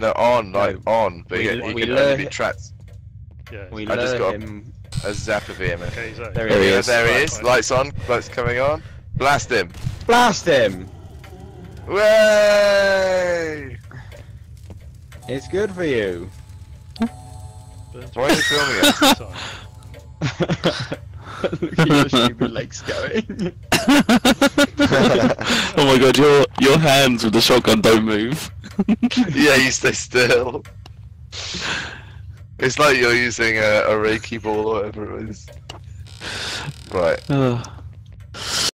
No, on, like on, but he we can lure only be him- trapped. Yeah. We I just lure got him. a zap of him. Okay, he's There There he is. There he Right, is. fine. Lights on. Lights coming on. Blast him. Blast him! Way! It's good for you. Why are you filming it? Look at your stupid legs going. Oh my god, your hands with the shotgun don't move. Yeah, you stay still. It's like you're using a Reiki ball or whatever it is. Right.